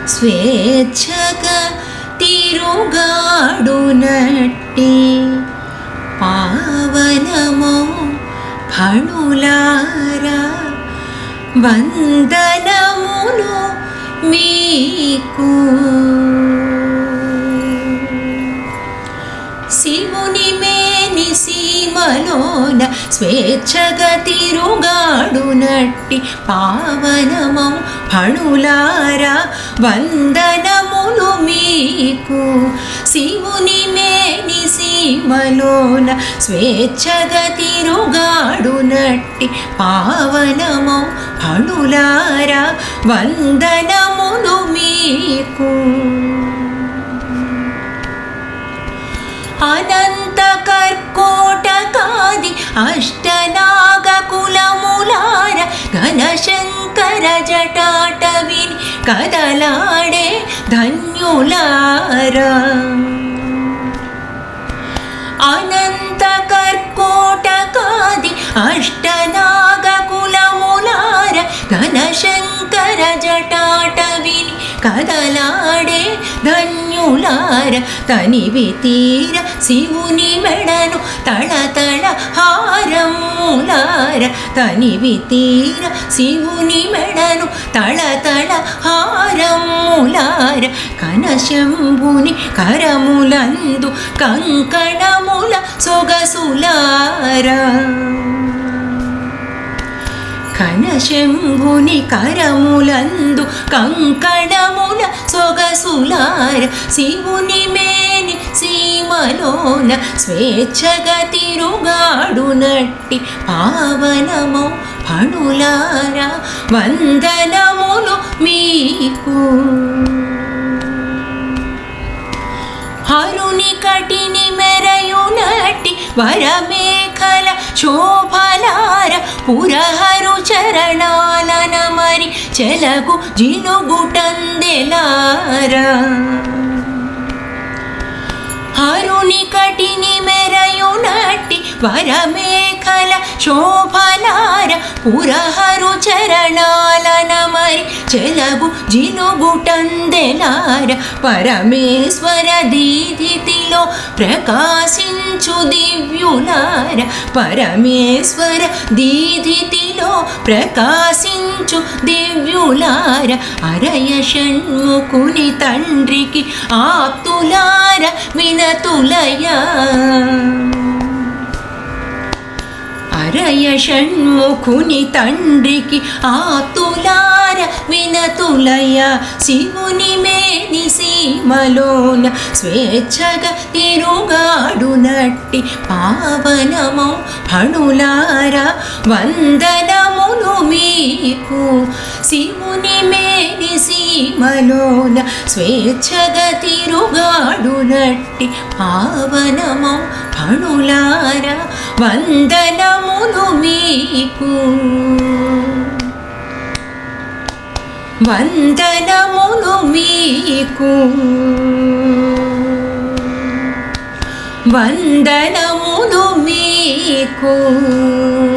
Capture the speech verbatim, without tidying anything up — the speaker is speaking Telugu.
స్వేచ్ఛగా తిరుగాడునట్టి పావనమౌ ఫణులారా వందనములు మీకు. శివుని మేని సీమలోన స్వేచ్ఛగా తిరుగాడునట్టి పావనమౌ ఫణులారా వందనములు మీకు. శివుని మేని సీమలోన స్వేచ్ఛగా తిరుగాడునట్టి పావనమౌ ఫణులారా వందనములు మీకు. అనంత కర్కోటకాది అష్టనాగ కులములార ఘనశంకర జటాటవిని కదలాడే ధన్యులారా. అనంత కర్కోటకాది అష్టనాగ కులములార ఘనశంకర జటాటవిని కదలాడే ధన్యులార. తనివి తీర శివుని మెడను తళతళ హారములార. తనివి తీర శివుని మెడను తళతళ హారములార. కనశంభుని కరములందు కంకణముల సొగసులారా. కనశంభుని కరములందు కంకణముల సొగసులార. శివుని మేని సీమలోన స్వేచ్ఛగా తిరుగాడునట్టి పావనమౌ ఫణులారా వందనములు మీకు. హరుని కటిని మెరయునట్టి వరమేఖల శోభలార. పురహరు చరణాలన మరి చెలగు జినుగుటందెలారా. హరుని కటిని మెరయునట్టి వరమేఖల శోభలార. పురహరు చరణాలన మరి చెలగు జినుగుటందెలార. పరమేశ్వర దీధితిలో ప్రకాశించు దివ్యులార. పరమేశ్వర దీధితిలో ప్రకాశించు దివ్యులార. అరయ షణ్ముఖుని తండ్రికి ఆప్తులార వినతులయా. అరయ షణ్ముఖుని తండ్రికి ఆప్తులార వినతులయ. శివుని మేని సీమలోన స్వేచ్ఛగా తిరుగాడునట్టి పావనమౌ ఫణులారా వందనములు మీకు. శివుని మేని సీమలోన స్వేచ్ఛగా తిరుగాడునట్టి పావనమౌ ఫణులారా వందనములు మీకు. వందనములు మీకు. వందనములు మీకు.